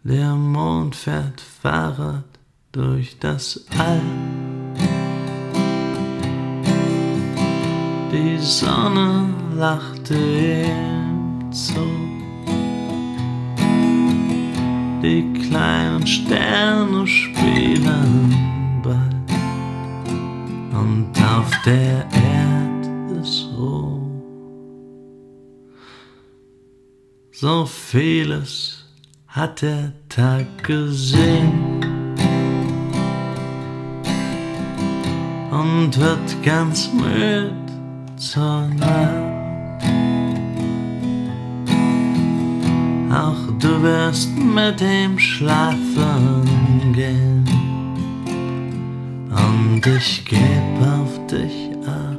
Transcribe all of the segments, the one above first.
Der Mond fährt Fahrrad durch das All. Die Sonne lachte ihm zu. Die kleinen Sterne spielen Ball. Und auf der Erde ist Ruhe. So vieles hat der Tag gesehen und wird ganz müd zur Nacht. Auch du wirst mit ihm schlafen gehen und ich geb auf dich Acht.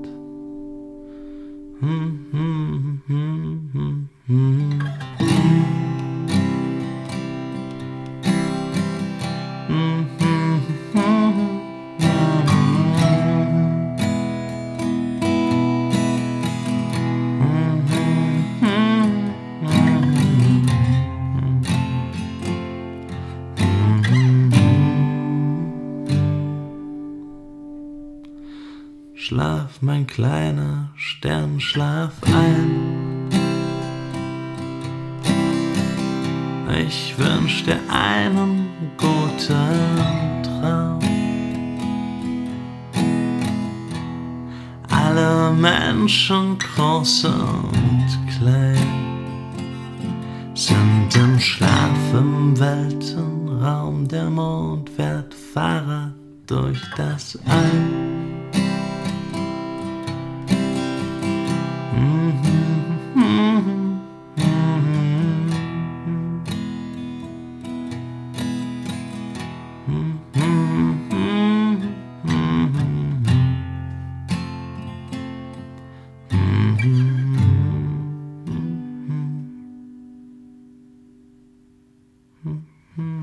Schlaf, mein kleiner Stern, schlaf ein. Ich wünsch dir einen guten Traum. Alle Menschen, groß und klein, sind im Schlaf im Weltenraum. Der Mond fährt Fahrrad durch das All. Mm-hmm.